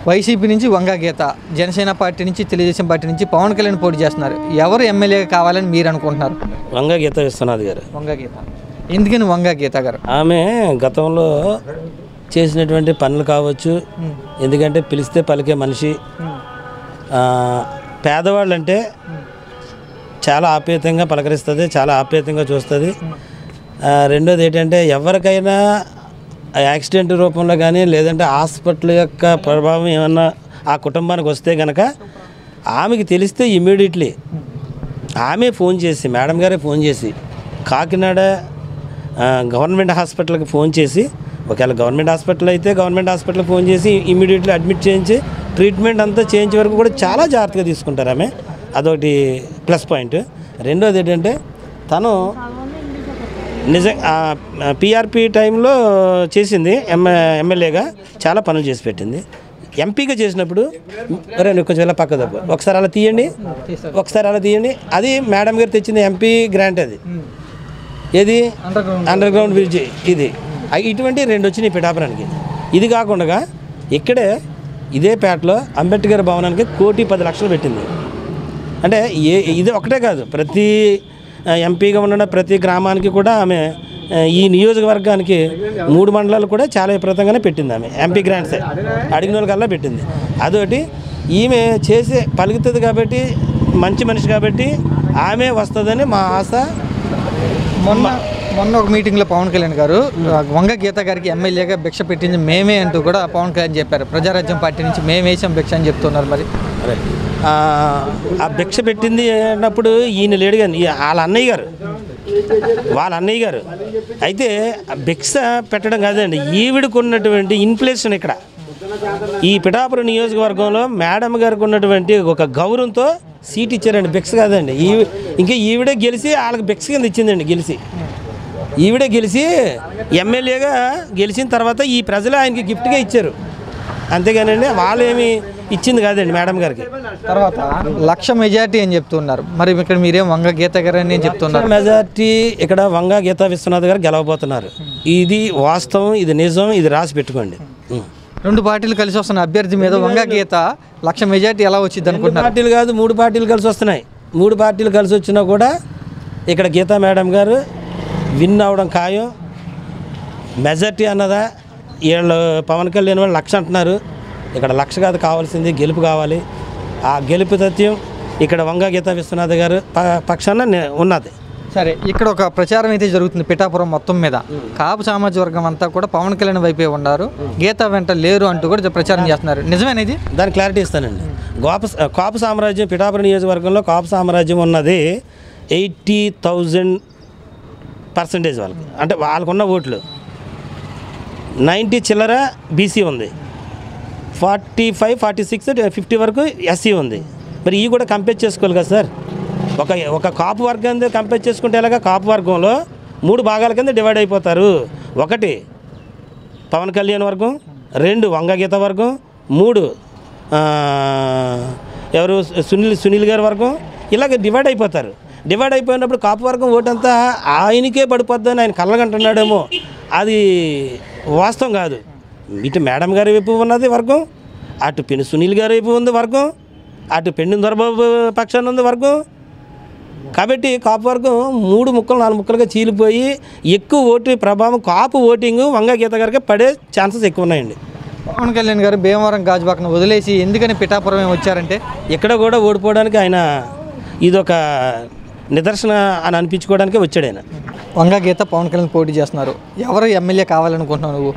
YCP నుంచి వంగా గీత, Janasena party నుంచి, Telugu Desam party నుంచి పవన్ కళ్యాణ్ పోటీ చేస్తున్నారు. ఎవరు ఎమ్మెల్యేగా కావాలని మీరు అనుకుంటున్నారు? వంగా గీత విశ్వనాథ్ గారు. వంగా గీత. ఎందుకని వంగా గీత గారు? ఆమె గతంలో చేసినటువంటి పనులు కావచ్చు, ఎందుకంటే పిలిస్తే పలికే మనిషి, పేదవాళ్ళు అంటే చాలా ఆప్యాయంగా పలకరిస్తుంది, చాలా ఆప్యాయంగా చూస్తుంది. రెండోది ఏంటంటే ఎవరికైనా యాక్సిడెంట్ రూపంలో కానీ లేదంటే హాస్పిటల్ యొక్క ప్రభావం ఏమన్నా ఆ కుటుంబానికి వస్తే కనుక ఆమెకి తెలిస్తే ఇమ్మీడియట్లీ ఆమె ఫోన్ చేసి, మేడం గారే ఫోన్ చేసి కాకినాడ గవర్నమెంట్ హాస్పిటల్కి ఫోన్ చేసి, ఒకవేళ గవర్నమెంట్ హాస్పిటల్ అయితే గవర్నమెంట్ హాస్పిటల్కి ఫోన్ చేసి ఇమ్మీడియట్లీ అడ్మిట్ చేయించి ట్రీట్మెంట్ అంతా చేయించే వరకు కూడా చాలా జాగ్రత్తగా తీసుకుంటారు ఆమె. అదొకటి ప్లస్ పాయింట్. రెండోది ఏంటంటే తను పిఆర్పి టైంలో చేసింది, ఎమ్మెల్యేగా చాలా పనులు చేసి పెట్టింది. ఎంపీగా చేసినప్పుడు కొంచెం ఇలా పక్క తప్పు ఒకసారి అలా తీయండి, ఒకసారి అలా తీయండి. అది మేడం గారు తెచ్చింది ఎంపీ గ్రాంట్. అది ఏది అండర్ గ్రౌండ్ బ్రిడ్జ్. ఇది ఇటువంటి 2 వచ్చినాయి పిఠాపురానికి. ఇది కాకుండా ఇక్కడే ఇదే పేటలో అంబేద్కర్ భవనానికి 1,10,00,000 పెట్టింది. అంటే ఇది ఒకటే కాదు, ప్రతి ఎంపీగా ఉన్న ప్రతి గ్రామానికి కూడా ఆమె ఈ నియోజకవర్గానికి 3 మండలాలు కూడా చాలా విపరీతంగానే పెట్టింది ఆమె. ఎంపీ గ్రాంట్సే అడిగిన వాళ్ళకల్లా పెట్టింది. అదొకటి. ఈమె చేసే పలుకుతుంది కాబట్టి, మంచి మనిషి కాబట్టి ఆమె వస్తుందని మా ఆశ. మొన్న ఒక మీటింగ్లో పవన్ కళ్యాణ్ గారు వంగ గీత గారికి ఎమ్మెల్యేగా భిక్ష పెట్టింది మేమే అంటూ కూడా పవన్ కళ్యాణ్ చెప్పారు. ప్రజారాజ్యం పార్టీ నుంచి మేము వేసాం భిక్ష అని చెప్తున్నారు. మరి ఆ భిక్ష పెట్టింది అన్నప్పుడు ఈయన లేడు కానీ వాళ్ళ అన్నయ్య గారు అయితే భిక్ష పెట్టడం కాదండి, ఈవిడకు ఉన్నటువంటి ఇన్ఫ్లేషన్ ఇక్కడ ఈ పిఠాపురం నియోజకవర్గంలో మేడం గారికి ఉన్నటువంటి ఒక గౌరవంతో సీట్ ఇచ్చారండి. భిక్ష కాదండి. ఇంకా ఈవిడే గెలిచి వాళ్ళకి భిక్ష కింద ఇచ్చిందండి. ఈవిడే గెలిచి ఎమ్మెల్యేగా గెలిచిన తర్వాత ఈ ప్రజలు ఆయనకి గిఫ్ట్గా ఇచ్చారు, అంతేగానండి వాళ్ళు ఏమి ఇచ్చింది కాదండి మేడం గారికి. తర్వాత 1,00,000 మెజార్టీ అని చెప్తున్నారు. మరి ఇక్కడ మీరేం వంగ గీత గారు అని చెప్తున్నారు? మెజార్టీ ఇక్కడ వంగ గీత విశ్వనాథ్ గారు గెలవబోతున్నారు. ఇది వాస్తవం, ఇది నిజం, ఇది రాసి పెట్టుకోండి. 2 పార్టీలు కలిసి వస్తున్న అభ్యర్థి మీద వంగ గీత 1,00,000 మెజార్టీ ఎలా వచ్చింది అనుకుంటున్నారు? 2 పార్టీలు కాదు, 3 పార్టీలు కలిసి వస్తున్నాయి. 3 పార్టీలు కలిసి వచ్చినా కూడా ఇక్కడ గీతా మేడం గారు విన్ అవ్వడం ఖాయం. మెజార్టీ అన్నదా వీళ్ళు పవన్ కళ్యాణ్ వాళ్ళు 1,00,000 అంటున్నారు. ఇక్కడ 1,00,000 కాదు కావాల్సింది, గెలుపు కావాలి. ఆ గెలుపు తథ్యం ఇక్కడ వంగ గీతా విశ్వనాథ్ గారు పక్షాన ఉన్నది. సరే, ఇక్కడ ఒక ప్రచారం అయితే జరుగుతుంది పిఠాపురం మొత్తం మీద. కాపు సామాజిక వర్గం అంతా కూడా పవన్ కళ్యాణ్ వైపే ఉన్నారు, గీతా వెంట లేరు అంటూ కూడా ప్రచారం చేస్తున్నారు. నిజమేనేది? దానికి క్లారిటీ ఇస్తానండి. కాపు సామ్రాజ్యం పిఠాపురం నియోజకవర్గంలో కాపు సామ్రాజ్యం ఉన్నది 80,000% వాళ్ళకి. అంటే వాళ్ళకున్న ఓట్లు 90 చిల్లర బీసీ ఉంది, 45, 46, 50 వరకు ఎస్సీ ఉంది. మరి ఇవి కూడా కంపేర్ చేసుకోవాలి కదా సార్. ఒక కాపు వర్గాన్ని కంపేర్ చేసుకుంటే ఎలాగా? కాపు వర్గంలో 3 భాగాల కింద డివైడ్ అయిపోతారు. 1 పవన్ కళ్యాణ్ వర్గం, 2 వంగ గీత వర్గం, 3 ఎవరు సునీల్ గారి వర్గం. ఇలాగ డివైడ్ అయిపోతారు. డివైడ్ అయిపోయినప్పుడు కాపు వర్గం ఓటంతా ఆయనకే పడిపోద్దని ఆయన కళ్ళగంటున్నాడేమో. అది వాస్తవం కాదు. ఇటు మేడం గారి వైపు ఉన్నది వర్గం, అటు పెను సునీల్ గారి వైపు ఉంది వర్గం, అటు పెండు దొరబాబు పక్షాన ఉంది వర్గం. కాబట్టి కాపు వర్గం 3 ముక్కలు 4 ముక్కలుగా చీలిపోయి ఎక్కువ ఓటు ప్రభావం కాపు ఓటింగ్ వంగ గీత గారికి పడే ఛాన్సెస్ ఎక్కువ ఉన్నాయండి. పవన్ కళ్యాణ్ గారు భీమవరం గాజుబాకను వదిలేసి ఎందుకని పిఠాపురం వచ్చారంటే ఇక్కడ కూడా ఓడిపోవడానికి ఆయన ఇదొక నిదర్శన అని అనిపించుకోవడానికే వచ్చాడు ఆయన. వంగ గీత పవన్ కళ్యాణ్ పోటీ చేస్తున్నారు. ఎవరు ఎమ్మెల్యే కావాలనుకుంటున్నావు నువ్వు?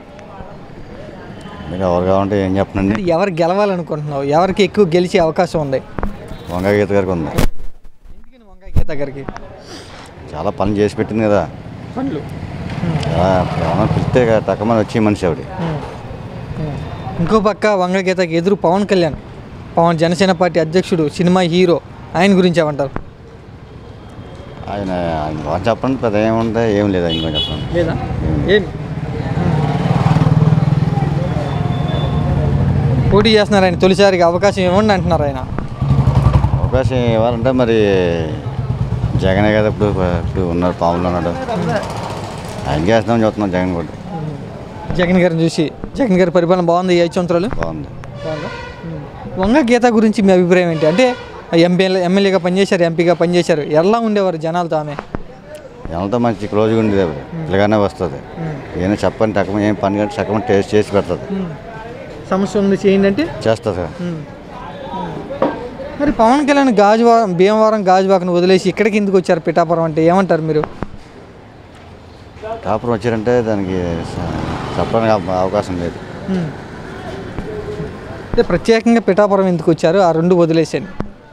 ఎవరు కావాలంటే ఏం చెప్పనండి. ఎవరు గెలవాలనుకుంటున్నావు? ఎవరికి ఎక్కువ గెలిచే అవకాశం ఉంది? వంగ గీత గారికి ఉంది. ఎందుకని వంగ గీత గారికి? చాలా పనులు చేసి పెట్టింది కదా. పనులు పిలిస్తే తక్కువ వచ్చే మనిషి ఆవిడ. ఇంకో పక్క వంగ గీతకి ఎదురు పవన్ కళ్యాణ్, జనసేన పార్టీ అధ్యక్షుడు, సినిమా హీరో, ఆయన గురించి ఏమంటారు? ఆయన చెప్పండి, పెద్ద ఏముంటాయి, ఏం లేదా, ఇంకో చెప్పండి. లేదా ఏం పోటీ చేస్తున్నారు ఆయన? తొలిసారిగా అవకాశం ఇవ్వండి అంటున్నారు ఆయన. అవకాశం ఇవ్వాలంటే మరి జగనే కదా ఇప్పుడు ఉన్నారు, పాములు ఉన్నాడు. ఆయనకి వేస్తామని చూస్తున్నాం జగన్ కూడా. జగన్ గారిని చూసి, జగన్ గారి పరిపాలన బాగుంది ఈ 5 సంవత్సరాలు? బాగుంది. వంగ గీత గురించి మీ అభిప్రాయం ఏంటి? అంటే ఎమ్మెల్యేగా పనిచేశారు, ఎంపీగా పనిచేశారు, ఎలా ఉండేవారు జనాలతో ఆమె? జనాలతో మంచి క్లోజ్గా ఉండేది. ఇలాగానే వస్తుంది. ఏమైనా చెప్పండి రకం ఏం పని కంటే సగం టేస్ట్ చేసి పెడుతుంది. సమస్య ఉంది చేయండి అంటే చేస్తుంది. మరి పవన్ కళ్యాణ్ భీమవరం గాజువాకను వదిలేసి ఇక్కడికి ఎందుకు వచ్చారు పిఠాపురం అంటే ఏమంటారు మీరు? కాపురం వచ్చారంటే దానికి చెప్పడానికి అవకాశం లేదు. అంటే ప్రత్యేకంగా పిఠాపురం ఎందుకు వచ్చారు? ఆ రెండు వదిలేసాను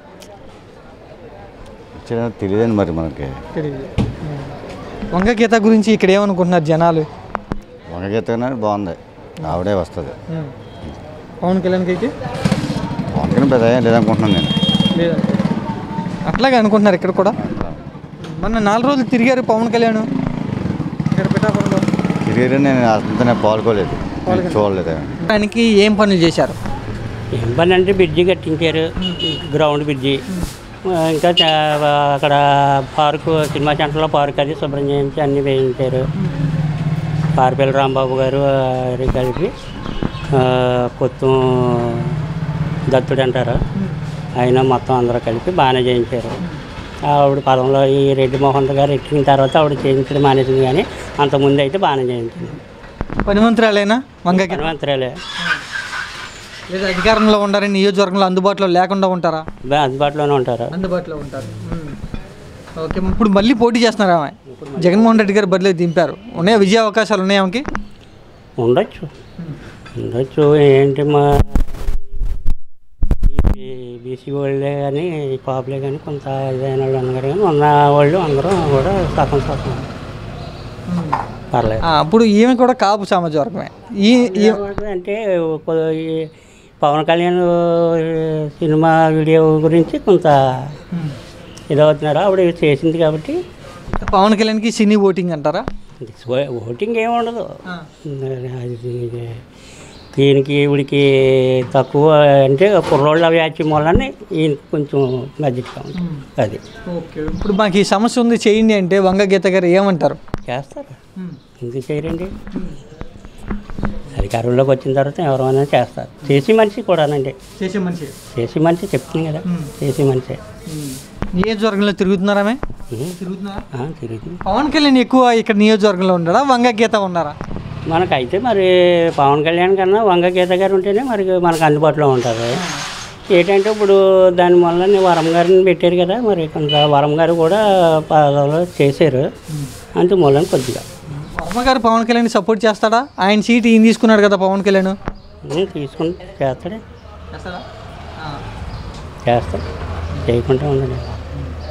వచ్చారని తెలియదండి మరి మనకి. వంగ గీత గురించి ఇక్కడ ఏమనుకుంటున్నారు జనాలు? వంగ గీత బాగుంది, ఆవిడే వస్తుంది. పవన్ కళ్యాణ్కి అయితే వంకని పెద్ద ఏం లేదనుకుంటున్నాను నేను. లేదంటే అట్లాగే అనుకుంటున్నారు ఇక్కడ కూడా. మొన్న 4 రోజులు తిరిగారు పవన్ కళ్యాణ్ ఇక్కడ పిఠాపురంలో. తిరిగి నేను అంతా నేను పాల్గొలేదు, చూడలేదు. దానికి ఏం పనులు చేశారు? ఏం పని అంటే బ్రిడ్జి కట్టించారు, గ్రౌండ్ బ్రిడ్జి. ఇంకా అక్కడ పార్కు, సినిమా సెంటర్లో పార్క్ అది శుభ్రం చేయించి అన్నీ వేయించారు. పారిపల్లి రాంబాబు గారు కలిపి కొత్తం దత్తుడు అంటారు, ఆయన మొత్తం అందరూ కలిపి బాగానే చేయించారు. ఆవిడ పదంలో ఈ రెడ్డి మోహన్ గారు ఎక్కిన తర్వాత ఆవిడ చేయించడం మానేసింది, కానీ అంతకుముందు అయితే బాగానే చేయించింది. పనిమంత్రాలేనా వంగ? పనిమంత్రాలే. లేదా అధికారంలో ఉండారని నియోజకవర్గంలో అందుబాటులో లేకుండా ఉంటారా? అందుబాటులోనే ఉంటారు. అందుబాటులో ఉంటారు. ఓకే, ఇప్పుడు మళ్ళీ పోటీ చేస్తున్నారా? ఆమె జగన్మోహన్ రెడ్డి గారు బదిలీ దింపారు. ఉన్నాయా విజయ అవకాశాలు? ఉన్నాయా ఆమెకి? ఉండొచ్చు. ఏంటి మా బీసీ వాళ్ళే కానీ పాపులే కానీ కొంత ఇదైన వాళ్ళు అన్నారు, కానీ ఉన్న వాళ్ళు అందరూ కూడా సగం పర్లేదు. అప్పుడు ఈమె కూడా కాపు సామాజిక వర్గమే. అంటే పవన్ కళ్యాణ్ సినిమా వీడియో గురించి కొంత ఇదవుతున్నారు, ఆవిడ చేసింది కాబట్టి. పవన్ కళ్యాణ్కి సినీ ఓటింగ్ అంటారా? ఓటింగ్ ఏమి ఉండదు. దీనికి ఈవిడికి తక్కువ అంటే కుర్రోళ్ళ వ్యాచ్యం వల్లనే ఈయన కొంచెం మధ్యగా ఉంటుంది. అది ఓకే. ఇప్పుడు మాకు ఈ సమస్య ఉంది చేయండి అంటే వంగ గీత గారు ఏమంటారు? చేస్తారు. ఎందుకు చేయరండి? అధికారంలోకి వచ్చిన తర్వాత ఎవరైనా చేస్తారు. చేసి మనిషి కూడానండి. చేసి మనిషి చెప్తుంది కదా, చేసి మనిషి. నియోజకవర్గంలో తిరుగుతున్నారామే? తిరుగుతుంది. పవన్ కళ్యాణ్ ఎక్కువ ఇక్కడ నియోజకవర్గంలో ఉన్నారా, వంగ గీత ఉన్నారా? మనకైతే మరి పవన్ కళ్యాణ్ కన్నా వంగ గీత గారు ఉంటేనే మరి మనకు అందుబాటులో ఉంటుంది. ఏంటంటే ఇప్పుడు దానివల్ల వరం గారిని పెట్టారు కదా, మరి కొంత వరం గారు కూడా పదవిలో చేశారు, అందువల్ల కొద్దిగా. వర్మ గారు పవన్ కళ్యాణ్ సపోర్ట్ చేస్తాడా? ఆయన సీట్ ఈయన తీసుకున్నాడు కదా పవన్ కళ్యాణ్. తీసుకుని చేస్తాడు, చేయకుండా ఉండదు.